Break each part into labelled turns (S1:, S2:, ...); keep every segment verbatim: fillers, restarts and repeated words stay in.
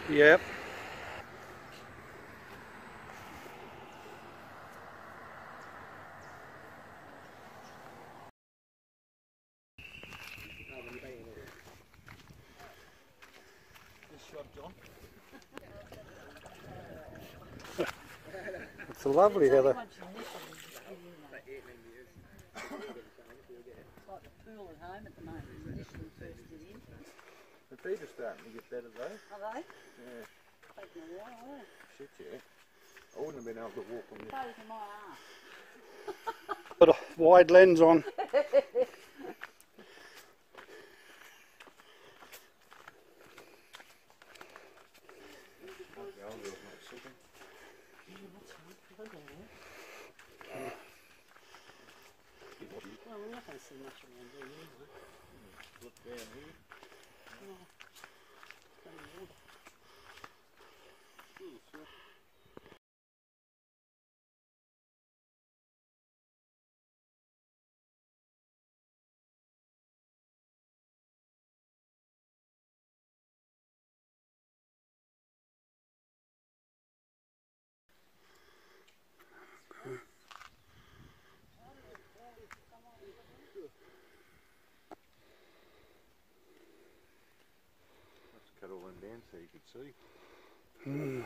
S1: Yep. It's a lovely heather.
S2: It's like the pool at home at the moment. Initially first did in.
S3: The feet are starting to get better though.
S2: Are they?
S3: Yeah.
S2: Taking a while, are they?
S3: Shit, yeah. I wouldn't have been able to walk on this.
S2: Close in my arse.
S1: Put a wide lens on.
S2: Well, we're not going to see much around here anyway.
S3: Look down here.
S2: Oh, plenty of water.
S3: Ooh, sure. Let's cut all them down so you can see.
S1: Mm.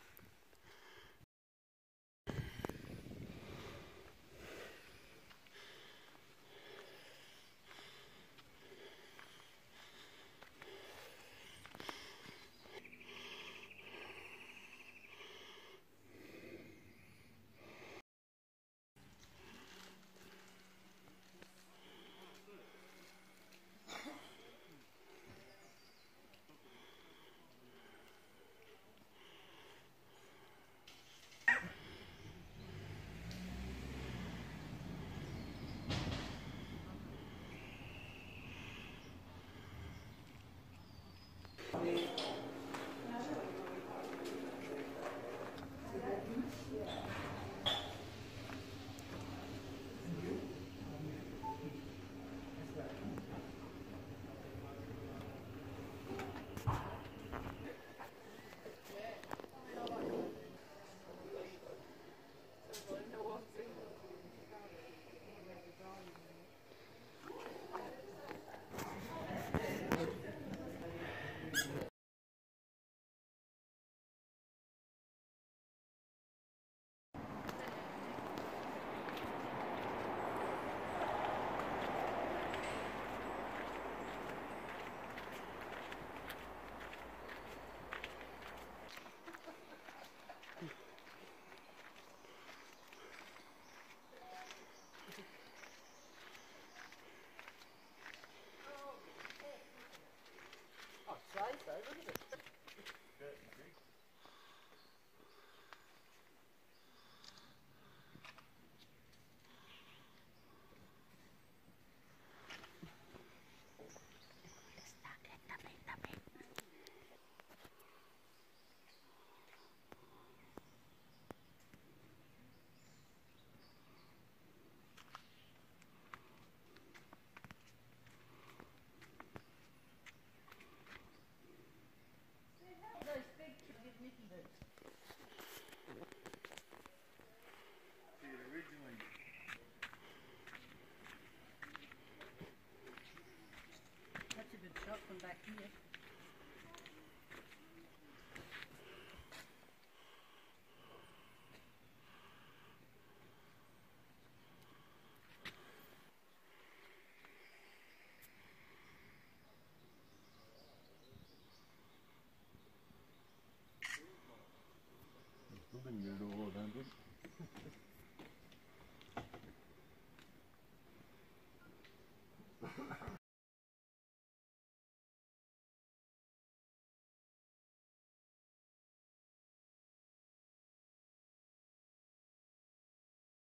S2: Oh, safe though, isn't it? Those big big Mickey boots.
S3: Originally,
S2: That's a good shot from back here.
S3: nothing new to